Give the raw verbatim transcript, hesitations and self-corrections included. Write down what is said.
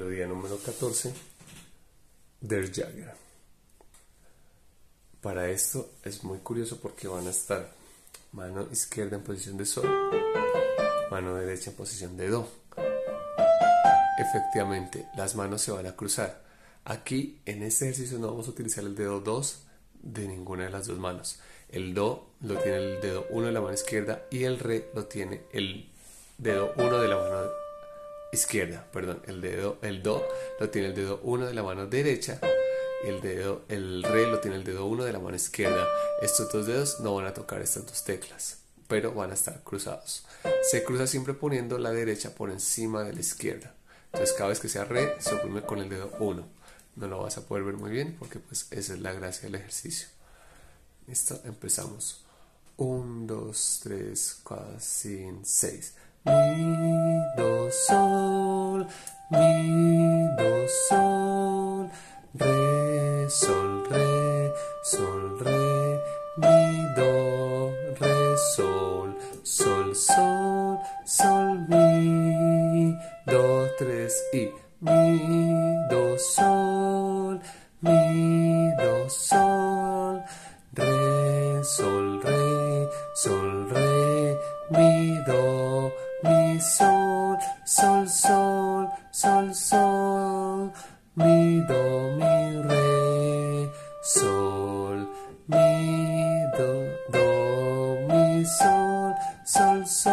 melodía número catorce, Der Jäger. Para esto es muy curioso porque van a estar mano izquierda en posición de sol, mano derecha en posición de do. Efectivamente, las manos se van a cruzar. Aquí en este ejercicio no vamos a utilizar el dedo dos de ninguna de las dos manos. El do lo tiene el dedo uno de la mano izquierda y el re lo tiene el dedo uno de la mano izquierda, perdón, el dedo el do lo tiene el dedo uno de la mano derecha y el dedo el re lo tiene el dedo uno de la mano izquierda. Estos dos dedos no van a tocar estas dos teclas, pero van a estar cruzados. Se cruza siempre poniendo la derecha por encima de la izquierda. Entonces cada vez que sea re se oprime con el dedo uno. No lo vas a poder ver muy bien porque pues esa es la gracia del ejercicio. Listo, empezamos. uno, dos, tres, cuatro, cinco, seis. Mi, do, sol, mi, do, sol, re, sol, re, sol, re, mi, do, re, sol, sol, sol, sol, mi, do, tres y mi, do, sol, mi, do, sol, re, sol, re, sol, re, mi, do, mi, sol, sol, sol, sol, sol, mi, do, mi, re, sol, mi, do, do, mi, sol, sol, sol.